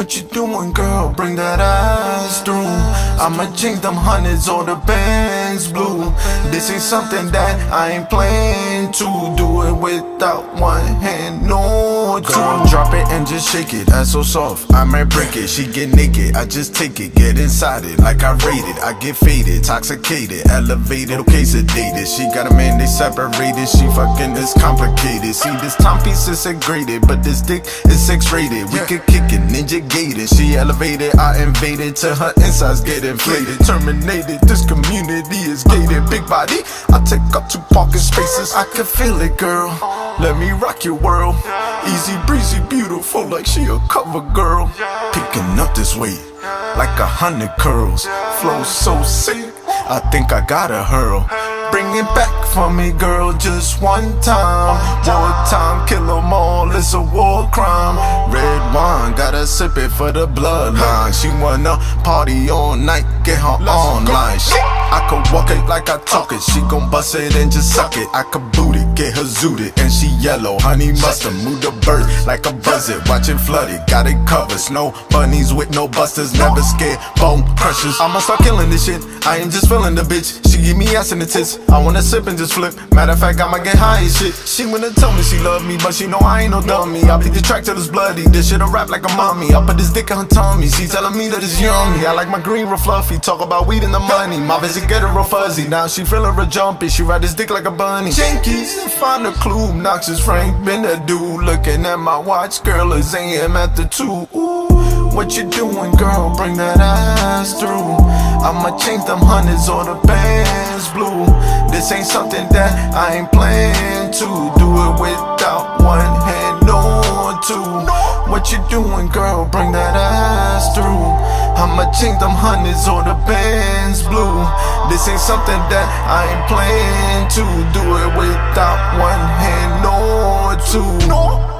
What you doing, girl? Bring that ass through. I'ma change them hundreds or the bands blue. This ain't something that I ain't playing to. Do it without one hand, no two. Girl, drop it and just shake it. Ass so soft, I might break it. She get naked, I just take it. Get inside it like I rate it. I get faded, intoxicated, elevated, okay, sedated. She got a man, they separated. She fucking is complicated. See, this timepiece is segregated, but this dick is X-rated. We could kick it, ninja gated. She elevated, I invaded till her insides get inflated. Terminated, this community is gated. Big body, I take up 2 parking spaces. I can feel it, girl. Let me rock your world. Easy breezy, beautiful, like she a cover girl. Picking up this weight like 100 curls. Flow so sick, I think I gotta hurl. Bring it back for me, girl, just one time. War time, kill 'em all, it's a war crime. Red wine, gotta sip it for the bloodline. She wanna party all night, get her online. I could walk it like I talk it. She gon' bust it and just suck it. I could boot it, get her zooted, and she yellow. Honey mustard, move the bird like a buzzard. Watch it flooded, got it covered. Snow bunnies with no busters, never scared. Bone crushers. I'ma start killing this shit. I ain't just feeling the bitch. She give me ass in the tits. I wanna sip and just flip. Matter of fact, I'ma get high and shit. She wanna tell me she love me, but she know I ain't no dummy. I beat the track till it's bloody. This shit a rap like a mommy. I put this dick on her tummy. She telling me that it's yummy. I like my green real fluffy. Talk about weed and the money. My visit get her real fuzzy. Now she feeling real jumpy. She ride this dick like a bunny. Jinkies, find a clue. Noxious Frank been that dude. Looking at my watch, girl, is AM at the 2. Ooh, what you doing, girl? Bring that ass through. I'ma change them hundreds or the bands blue. This ain't something that I ain't playing to. Do it without one hand, no two. What you doing, girl? Bring that ass through. I'ma change them hundreds or the bands blue. This ain't something that I ain't playing to. Do it without one hand, no two.